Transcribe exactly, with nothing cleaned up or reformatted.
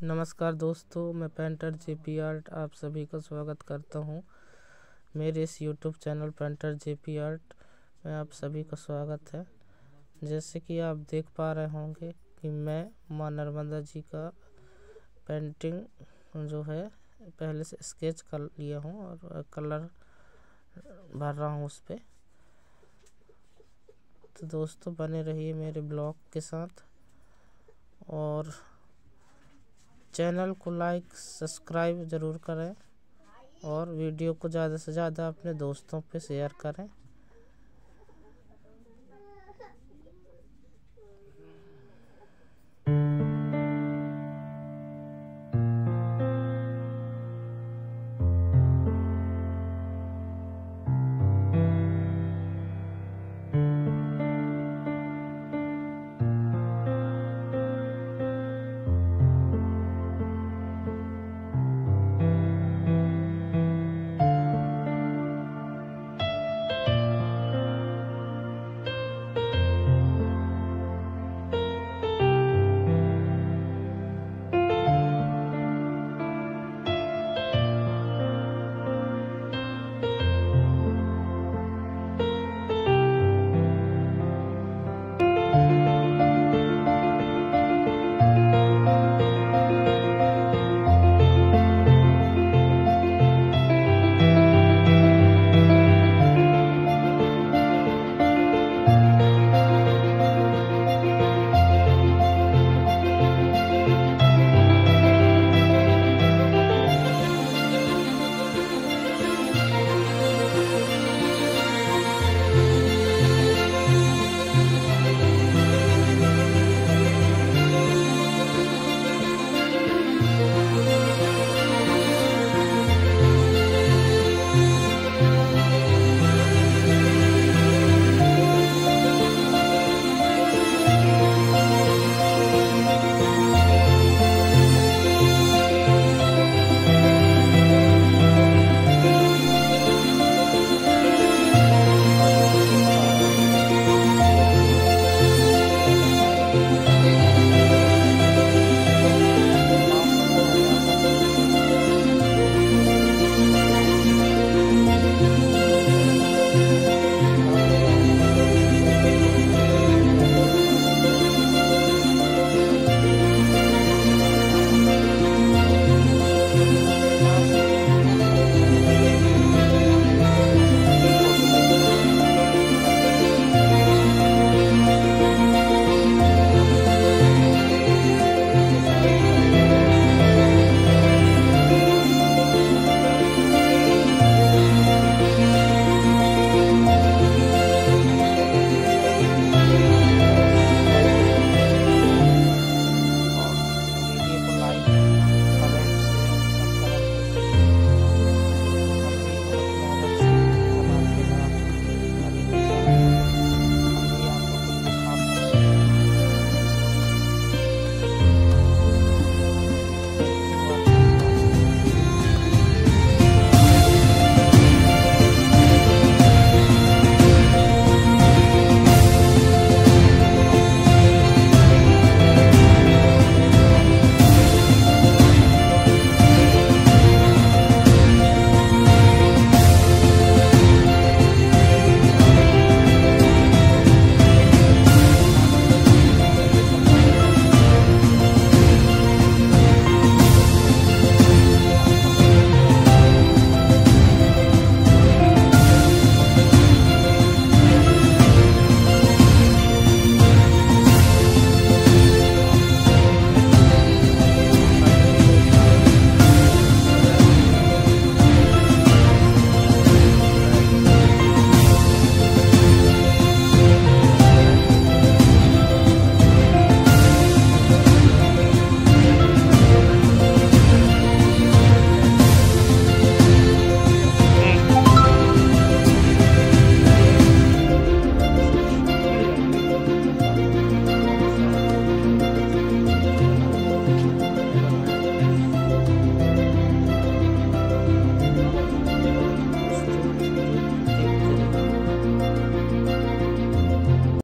नमस्कार दोस्तों, मैं पेंटर जेपी आर्ट आप सभी का स्वागत करता हूं। मेरे इस YouTube channel painter JP art में आप सभी का स्वागत है। जैसे कि आप देख पा रहे होंगे कि मैं माँ नर्मदा जी का पेंटिंग जो है पहले से स्केच कर लिया हूं और कलर भर रहा हूं उस पे। तो दोस्तों बने रहिए मेरे ब्लॉग के साथ और चैनल को लाइक सब्सक्राइब ज़रूर करें और वीडियो को ज़्यादा से ज़्यादा अपने दोस्तों पे शेयर करें।